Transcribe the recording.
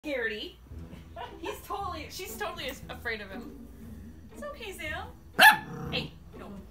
Scaredy. She's totally afraid of him. It's okay, Sam. Hey, no.